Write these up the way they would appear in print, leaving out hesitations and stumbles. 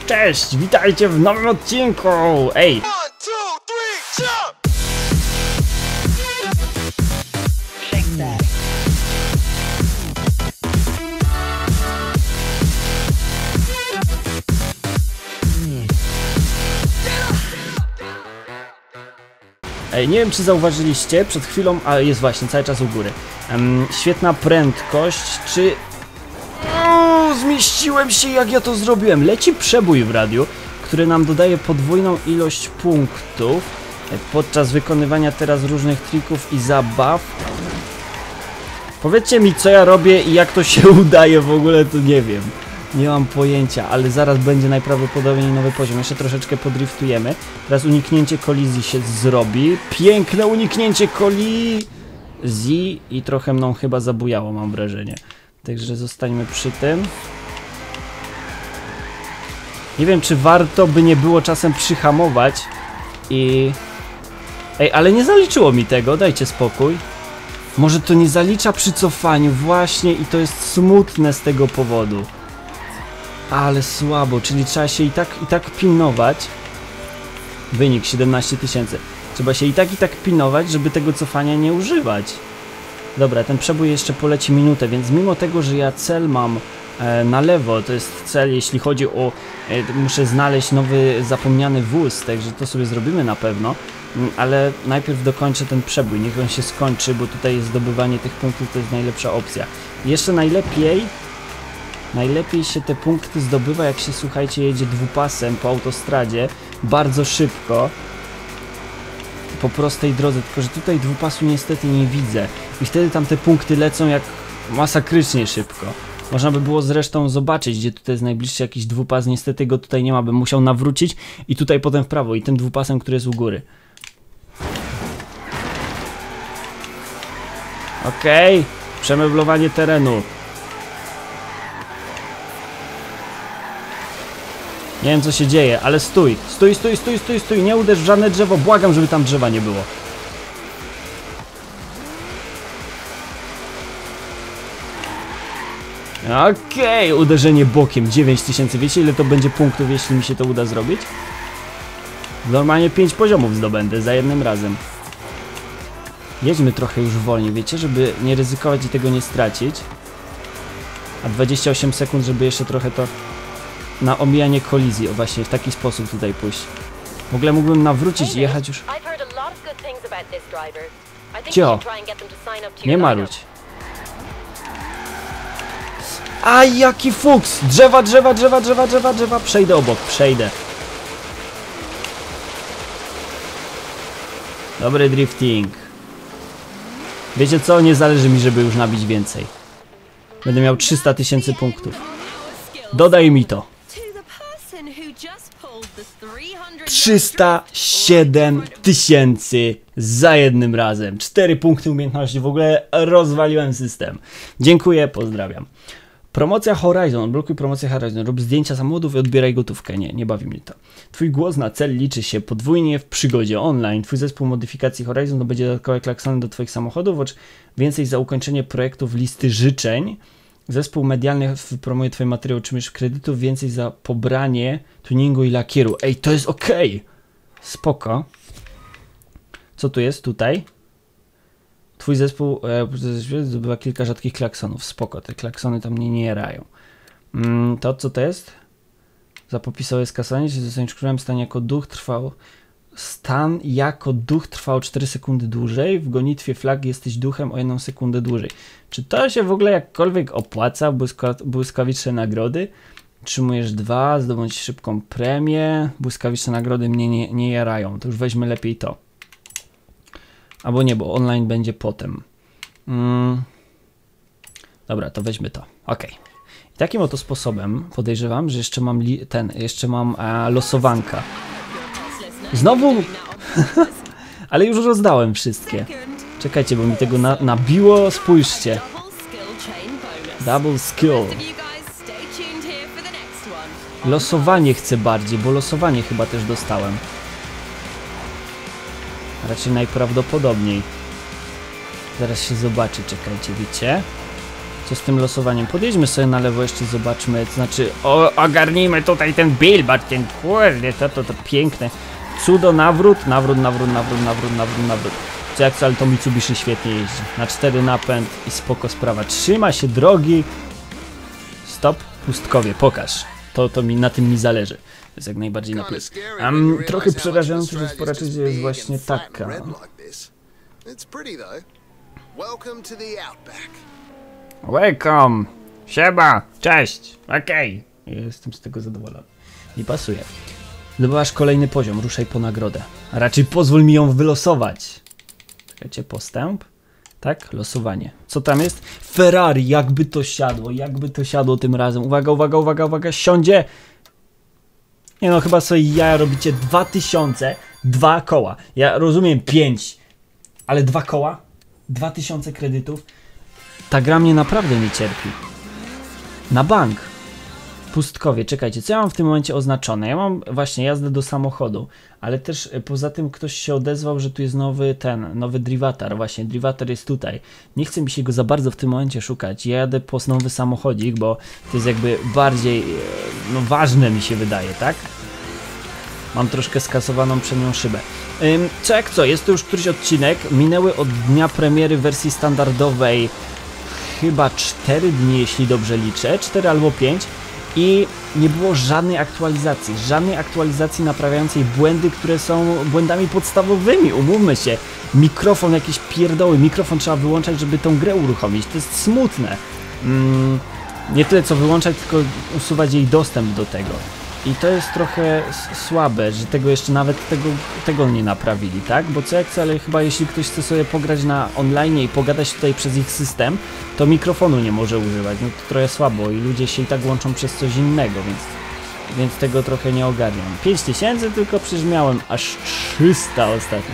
Cześć, witajcie w nowym odcinku! Ej! Ej, nie wiem czy zauważyliście, przed chwilą, a jest właśnie cały czas u góry. Świetna prędkość, czy... zmieściłem się jak ja to zrobiłem. Leci przebój w radiu, który nam dodaje podwójną ilość punktów podczas wykonywania teraz różnych trików i zabaw. Powiedzcie mi co ja robię i jak to się udaje w ogóle, to nie wiem. Nie mam pojęcia, ale zaraz będzie najprawdopodobniej nowy poziom. Jeszcze troszeczkę podriftujemy. Teraz uniknięcie kolizji się zrobi. Piękne uniknięcie kolizji i trochę mną chyba zabujało, mam wrażenie. Także zostańmy przy tym. Nie wiem, czy warto by nie było czasem przyhamować i... Ej, ale nie zaliczyło mi tego, dajcie spokój. Może to nie zalicza przy cofaniu, właśnie, i to jest smutne z tego powodu. Ale słabo, czyli trzeba się i tak pilnować. Wynik 17 000. Trzeba się i tak pilnować, żeby tego cofania nie używać. Dobra, ten przebój jeszcze poleci minutę, więc mimo tego, że ja cel mam na lewo, to jest cel, jeśli chodzi o... muszę znaleźć nowy zapomniany wóz, także to sobie zrobimy na pewno. Ale najpierw dokończę ten przebój, niech on się skończy, bo tutaj zdobywanie tych punktów to jest najlepsza opcja. I jeszcze najlepiej się te punkty zdobywa, jak się, słuchajcie, jedzie dwupasem po autostradzie, bardzo szybko. Po prostej drodze, tylko że tutaj dwupasu niestety nie widzę. I wtedy tam te punkty lecą jak masakrycznie szybko. Można by było zresztą zobaczyć, gdzie tutaj jest najbliższy jakiś dwupas. Niestety go tutaj nie ma, bym musiał nawrócić i tutaj potem w prawo i tym dwupasem, który jest u góry. Okej, przemeblowanie terenu. Nie wiem co się dzieje, ale stój, nie uderz w żadne drzewo, błagam, żeby tam drzewa nie było. Okej, uderzenie bokiem, 9000, wiecie ile to będzie punktów, jeśli mi się to uda zrobić? Normalnie 5 poziomów zdobędę za jednym razem. Jedźmy trochę już wolniej, wiecie, żeby nie ryzykować i tego nie stracić. A 28 sekund, żeby jeszcze trochę to... na omijanie kolizji, o właśnie w taki sposób tutaj pójść. W ogóle mógłbym nawrócić i jechać już... Cio! Nie marudź. A jaki fuks! Drzewa! Przejdę obok, przejdę. Dobry drifting. Wiecie co? Nie zależy mi, żeby już nabić więcej. Będę miał 300 000 punktów. Dodaj mi to. 307 000 za jednym razem. 4 punkty umiejętności, w ogóle rozwaliłem system. Dziękuję, pozdrawiam. Promocja Horizon, odblokuj promocję Horizon, rób zdjęcia samochodów i odbieraj gotówkę. Nie bawi mnie to. Twój głos na cel liczy się podwójnie w przygodzie online. Twój zespół modyfikacji Horizon będzie dodatkowe klaksony do twoich samochodów, więcej za ukończenie projektów listy życzeń. Zespół medialny promuje twoje materiały, otrzymujesz kredytów, więcej za pobranie tuningu i lakieru. Ej, to jest okej. Spoko. Co tu jest? Tutaj. Twój zespół zdobywa kilka rzadkich klaksonów. Spoko, te klaksony tam mnie nie jarają. To co to jest? Za popisowe skasanie, czy zostaniesz królem, stan jako duch trwał... Stan jako duch trwał 4 sekundy dłużej. W gonitwie flag jesteś duchem o 1 sekundę dłużej. Czy to się w ogóle jakkolwiek opłaca? Błyskawiczne nagrody. Otrzymujesz 2, zdobądź szybką premię. Błyskawiczne nagrody mnie nie jarają. To już weźmy lepiej to. Albo nie, bo online będzie potem. Dobra, to weźmy to. Ok. I takim oto sposobem podejrzewam, że jeszcze mam losowanka. Znowu? Ale już rozdałem wszystkie. Czekajcie, bo mi tego nabiło. Spójrzcie. Double skill. Losowanie chcę bardziej, bo losowanie chyba też dostałem. Raczej najprawdopodobniej. Zaraz się zobaczy, czekajcie, wiecie? Co z tym losowaniem? Podjedźmy sobie na lewo jeszcze, zobaczmy, to znaczy, ogarnijmy tutaj ten billboard, ten kurde, to piękne. Cudo, nawrót. Co jak co, ale to Mitsubishi świetnie jeździ. Na 4 napęd i spoko sprawa. Trzyma się drogi. Stop, pustkowie, pokaż. To mi, na tym mi zależy. To jest jak najbardziej na plus. Trochę przerażające, że spora część jest właśnie taka. Welcome! Siema! Cześć! Okej. Jestem z tego zadowolony. Mi pasuje. Zdobywasz kolejny poziom, ruszaj po nagrodę. A raczej pozwól mi ją wylosować. Czekajcie, postęp. Tak, losowanie. Co tam jest? Ferrari, jakby to siadło tym razem. Uwaga, siądzie. Nie no, chyba sobie jaja robicie 2000, 2 koła. Ja rozumiem 5, ale 2 koła? 2000 kredytów? Ta gra mnie naprawdę nie cierpi. Na bank. Pustkowie, czekajcie, co ja mam w tym momencie oznaczone? Ja mam właśnie jazdę do samochodu, ale też poza tym ktoś się odezwał, że tu jest nowy Drivatar. Właśnie, Drivatar jest tutaj. Nie chce mi się go za bardzo w tym momencie szukać. Ja jadę po nowy samochodzik, bo to jest jakby bardziej, no ważne mi się wydaje, tak? Mam troszkę skasowaną przednią szybę. Co jak co, jest to już któryś odcinek. Minęły od dnia premiery wersji standardowej chyba 4 dni, jeśli dobrze liczę. 4 albo 5. I nie było żadnej aktualizacji naprawiającej błędy, które są błędami podstawowymi, umówmy się. Mikrofon, jakieś pierdoły, mikrofon trzeba wyłączać, żeby tą grę uruchomić, to jest smutne. Nie tyle co wyłączać, tylko usuwać jej dostęp do tego. I to jest trochę słabe, że tego jeszcze nawet tego nie naprawili, tak? Bo co jak co, ale chyba jeśli ktoś chce sobie pograć na online i pogadać tutaj przez ich system, to mikrofonu nie może używać. No to trochę słabo i ludzie się i tak łączą przez coś innego, więc tego trochę nie ogarniam. 5000 tylko przecież miałem aż 300 ostatnio,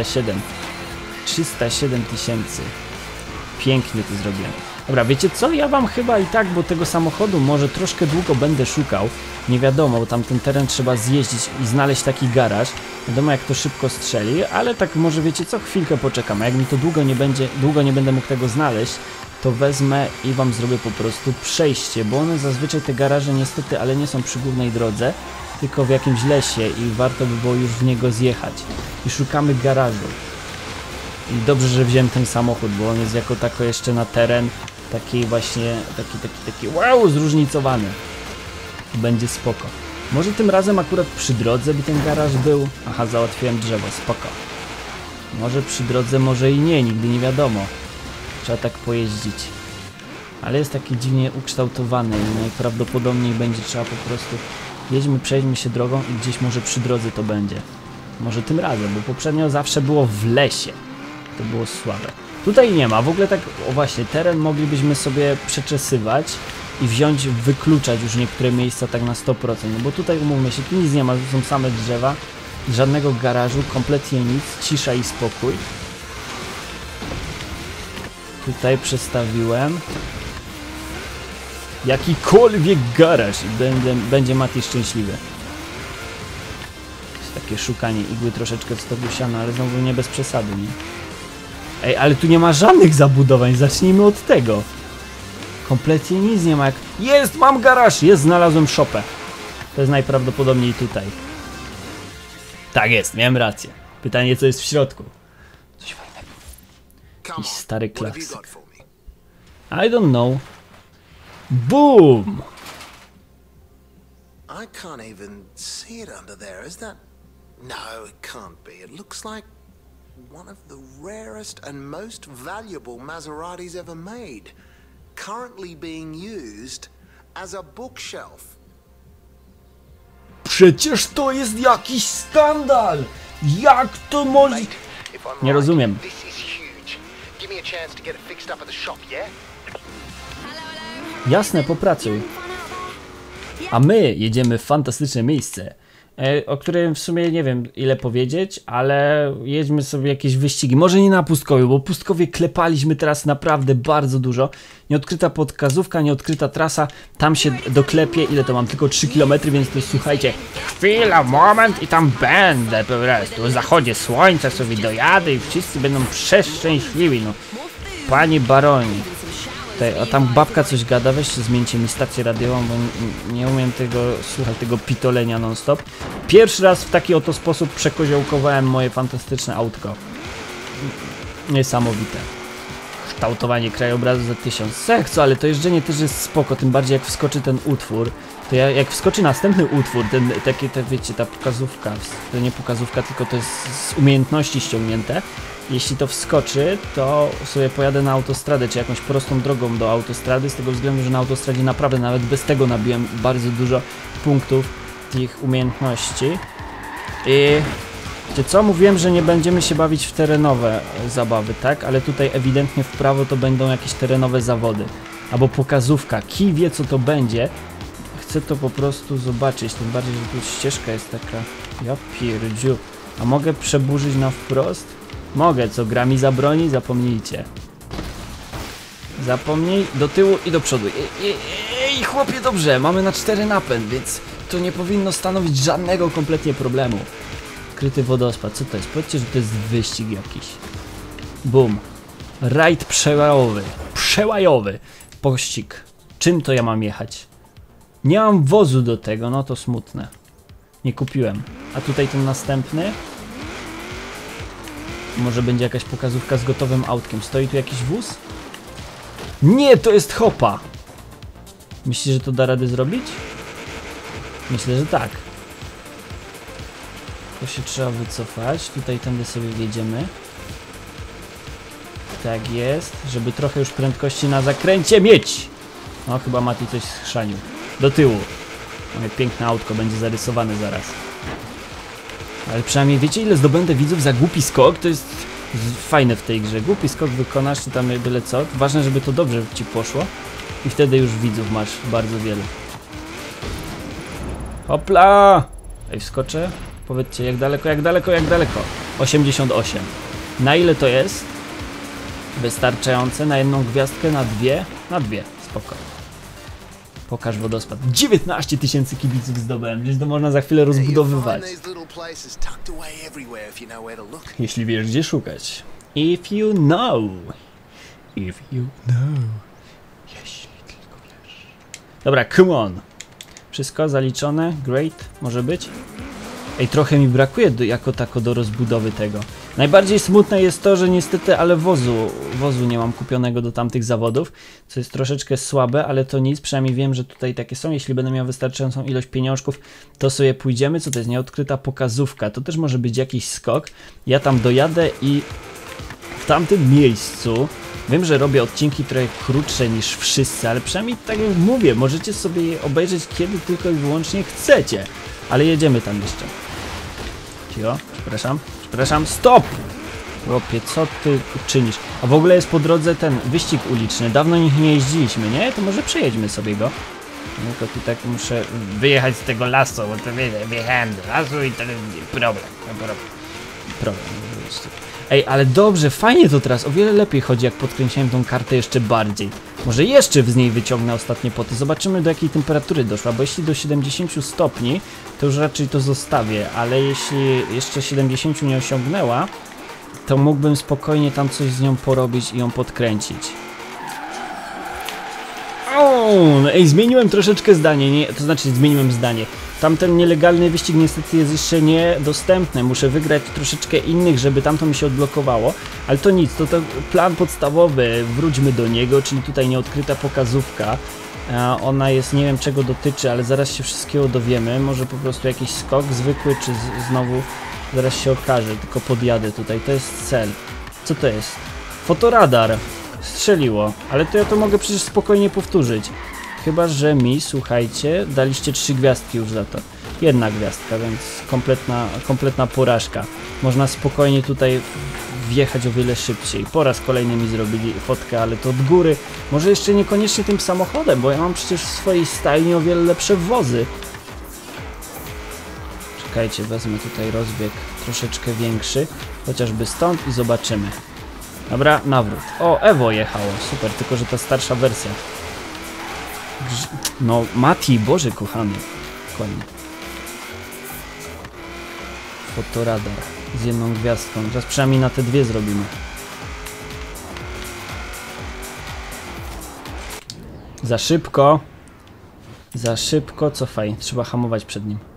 307 tysięcy. Pięknie to zrobiłem. Dobra, wiecie co? Ja wam chyba i tak, bo tego samochodu może troszkę długo będę szukał. Nie wiadomo, bo tam ten teren trzeba zjeździć i znaleźć taki garaż. Wiadomo jak to szybko strzeli, ale tak może wiecie co? Chwilkę poczekam. A jak mi to długo nie będę mógł tego znaleźć, to wezmę i wam zrobię po prostu przejście, bo one zazwyczaj te garaże niestety, ale nie są przy głównej drodze, tylko w jakimś lesie i warto by było już w niego zjechać. I szukamy garażu. I dobrze, że wziąłem ten samochód, bo on jest jako tako jeszcze na teren taki właśnie, taki wow, zróżnicowany. Będzie spoko. Może tym razem akurat przy drodze by ten garaż był? Aha, załatwiłem drzewo, spoko. Może przy drodze, może i nie, nigdy nie wiadomo. Trzeba tak pojeździć. Ale jest taki dziwnie ukształtowany i najprawdopodobniej będzie trzeba po prostu... Przejdźmy się drogą i gdzieś może przy drodze to będzie. Może tym razem, bo poprzednio zawsze było w lesie. To było słabe. Tutaj nie ma, w ogóle tak, o właśnie, teren moglibyśmy sobie przeczesywać i wykluczać już niektóre miejsca tak na 100%, no bo tutaj umówmy się, tu nic nie ma, tu są same drzewa, żadnego garażu, kompletnie nic, cisza i spokój. Tutaj przestawiłem jakikolwiek garaż i będzie Mati szczęśliwy. Jest takie szukanie igły troszeczkę w stogu siana, ale znowu nie bez przesady, nie? Ej, ale tu nie ma żadnych zabudowań, zacznijmy od tego. Kompletnie nic nie ma. Jest, mam garaż! Znalazłem szopę. To jest najprawdopodobniej tutaj. Tak jest, miałem rację. Pytanie, co jest w środku. Coś fajnego. Jakiś stary klasyk. I don't know. Boom! I can't even see it under there. Is that... No, it can't be. It looks like one of the rarest and most valuable Maseratis ever made, currently being used as a bookshelf. Przecież to jest jakiś skandal! Jak to może... Nie rozumiem. Jasne, popracuj. A my jedziemy w fantastyczne miejsce, o którym w sumie nie wiem ile powiedzieć, ale jedźmy sobie jakieś wyścigi. Może nie na Pustkowiu, bo Pustkowie klepaliśmy teraz naprawdę bardzo dużo. Nieodkryta podkazówka, nieodkryta trasa, tam się doklepie, ile to mam, tylko 3 km, więc to słuchajcie, chwila, moment i tam będę po prostu. O zachodzie słońca sobie dojadę i wszyscy będą przeszczęśliwi, no. Panie baronie. Tutaj, a tam babka coś gada, weźcie zmieńcie mi stację radiową, bo nie umiem tego słuchać, tego pitolenia non stop. Pierwszy raz w taki oto sposób przekoziołkowałem moje fantastyczne autko. Niesamowite. Kształtowanie krajobrazu za 1000 seksu, ale to jeżdżenie też jest spoko, tym bardziej jak wskoczy ten utwór. To jak wskoczy następny utwór, wiecie, ta pokazówka, to nie pokazówka, tylko to jest z umiejętności ściągnięte. Jeśli to wskoczy, to sobie pojadę na autostradę, czy jakąś prostą drogą do autostrady, z tego względu, że na autostradzie naprawdę nawet bez tego nabiłem bardzo dużo punktów tych umiejętności. I wiecie co? Mówiłem, że nie będziemy się bawić w terenowe zabawy, tak? Ale tutaj ewidentnie w prawo to będą jakieś terenowe zawody. Albo pokazówka. Kij wie, co to będzie. Chcę to po prostu zobaczyć, tym bardziej, że tu ścieżka jest taka... Ja pierdziu. A mogę przeburzyć na wprost? Mogę, co gra mi zabroni? Zapomnijcie. Zapomnij, do tyłu i do przodu. Ej, chłopie, dobrze, mamy na 4 napęd, więc to nie powinno stanowić żadnego kompletnie problemu. Kryty wodospad, co to jest? Powiedzcie, że to jest wyścig jakiś. Bum. Rajd przełajowy. Przełajowy. Pościg. Czym to ja mam jechać? Nie mam wozu do tego, no to smutne. Nie kupiłem. A tutaj ten następny? Może będzie jakaś pokazówka z gotowym autkiem. Stoi tu jakiś wóz? Nie, to jest hopa! Myślisz, że to da radę zrobić? Myślę, że tak. To się trzeba wycofać. Tutaj tędy sobie wjedziemy. Tak jest. Żeby trochę już prędkości na zakręcie mieć! No, chyba Mati coś schrzanił. Do tyłu. Moje piękne autko będzie zarysowane zaraz. Ale przynajmniej wiecie, ile zdobędę widzów za głupi skok? To jest fajne w tej grze. Głupi skok wykonasz, czy tam byle co. Ważne, żeby to dobrze ci poszło. I wtedy już widzów masz bardzo wielu. Hopla! Ej, wskoczę. Powiedzcie, jak daleko, jak daleko, jak daleko? 88. Na ile to jest? Wystarczające? Na jedną gwiazdkę? Na dwie? Na dwie. Spoko. Pokaż wodospad. 19 000 kibiców zdobyłem, więc to można za chwilę rozbudowywać. Jeśli wiesz, gdzie szukać. If you know. If you know. Jeśli tylko wiesz. Dobra, come on. Wszystko zaliczone. Great. Może być? Ej, trochę mi brakuje jako tako do rozbudowy tego. Najbardziej smutne jest to, że niestety, ale wozu nie mam kupionego do tamtych zawodów, co jest troszeczkę słabe, ale to nic, przynajmniej wiem, że tutaj takie są. Jeśli będę miał wystarczającą ilość pieniążków, to sobie pójdziemy. Co to jest? Nieodkryta pokazówka. To też może być jakiś skok. Ja tam dojadę i w tamtym miejscu... Wiem, że robię odcinki trochę krótsze niż wszyscy, ale przynajmniej tak jak mówię, możecie sobie je obejrzeć kiedy tylko i wyłącznie chcecie. Ale jedziemy tam jeszcze. Cicho, przepraszam, stop! Chłopie, co ty czynisz? A w ogóle jest po drodze ten wyścig uliczny. Dawno nich nie jeździliśmy, nie? To może przejedźmy sobie go. Tylko tu tak muszę wyjechać z tego lasu, bo to wyjechałem do lasu i to jest problem. Ej, ale dobrze, fajnie to teraz, o wiele lepiej chodzi, jak podkręciłem tą kartę jeszcze bardziej. Może jeszcze z niej wyciągnę ostatnie poty. Zobaczymy, do jakiej temperatury doszła, bo jeśli do 70 stopni, to już raczej to zostawię, ale jeśli jeszcze 70 nie osiągnęła, to mógłbym spokojnie tam coś z nią porobić i ją podkręcić. No ej, zmieniłem troszeczkę zdanie, nie, to znaczy zmieniłem zdanie. Tamten nielegalny wyścig niestety jest jeszcze niedostępny. Muszę wygrać troszeczkę innych, żeby tamto mi się odblokowało. Ale to nic, to plan podstawowy, wróćmy do niego, czyli tutaj nieodkryta pokazówka. Ona jest, nie wiem czego dotyczy, ale zaraz się wszystkiego dowiemy. Może po prostu jakiś skok zwykły, czy znowu zaraz się okaże. Tylko podjadę tutaj, to jest cel. Co to jest? Fotoradar. Strzeliło, ale to ja to mogę przecież spokojnie powtórzyć. Chyba że mi, słuchajcie, daliście 3 gwiazdki już za to. 1 gwiazdka, więc kompletna porażka. Można spokojnie tutaj wjechać o wiele szybciej. Po raz kolejny mi zrobili fotkę, ale to od góry. Może jeszcze niekoniecznie tym samochodem, bo ja mam przecież w swojej stajni o wiele lepsze wozy. Czekajcie, wezmę tutaj rozbieg troszeczkę większy, chociażby stąd i zobaczymy. Dobra, nawrót. O, Evo jechało, super, tylko że ta starsza wersja. No, Mati, Boże kochany. Koń. Fotoradar z 1 gwiazdką. Teraz przynajmniej na te 2 zrobimy. Za szybko. Za szybko, cofaj. Trzeba hamować przed nim.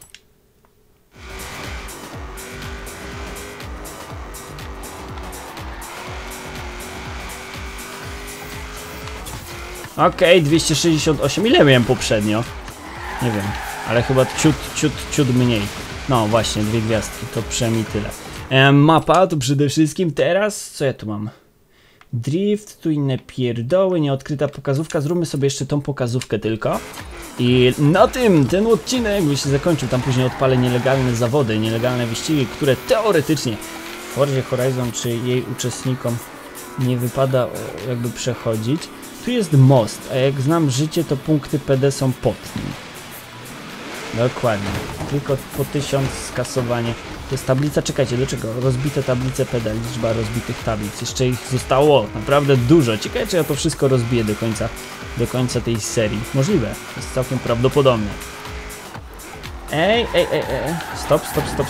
Okej, 268. Ile miałem poprzednio? Nie wiem, ale chyba ciut mniej. No właśnie, 2 gwiazdki, to przynajmniej tyle. Mapa to przede wszystkim teraz, co ja tu mam? Drift, tu inne pierdoły, nieodkryta pokazówka. Zróbmy sobie jeszcze tą pokazówkę tylko. I na tym ten odcinek by się zakończył. Tam później odpalę nielegalne zawody, nielegalne wyścigi, które teoretycznie w Forzie Horizon czy jej uczestnikom nie wypada jakby przechodzić. Tu jest most, a jak znam życie, to punkty PD są pod nim. Dokładnie. Tylko po 1000 skasowanie. To jest tablica, czekajcie, do czego? Rozbite tablice PD, liczba rozbitych tablic. Jeszcze ich zostało naprawdę dużo. Ciekawe, czy ja to wszystko rozbiję do końca tej serii. Możliwe. To jest całkiem prawdopodobne. Ej. Stop.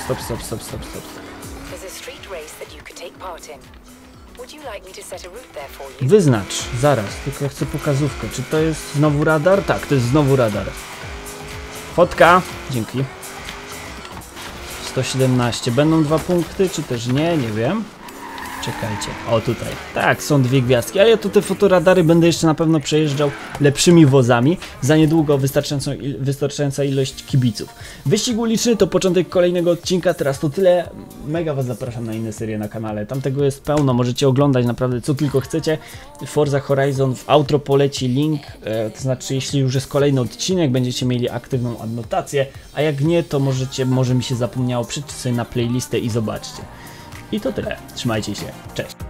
Wyznacz, zaraz, tylko ja chcę pokazówkę. Czy to jest znowu radar? Tak, to jest znowu radar. Fotka, dzięki. 117. Będą 2 punkty, czy też nie? Nie wiem. Czekajcie. O, tutaj. Tak, są 2 gwiazdki, ale ja tu te fotoradary będę jeszcze na pewno przejeżdżał lepszymi wozami. Za niedługo wystarczająca ilość kibiców. Wyścig uliczny to początek kolejnego odcinka. Teraz to tyle. Mega was zapraszam na inne serie na kanale. Tam tego jest pełno. Możecie oglądać naprawdę co tylko chcecie. Forza Horizon w outro poleci link. To znaczy, jeśli już jest kolejny odcinek, będziecie mieli aktywną adnotację. A jak nie, to może mi się zapomniało, przejdźcie sobie na playlistę i zobaczcie. I to tyle. Trzymajcie się. Cześć.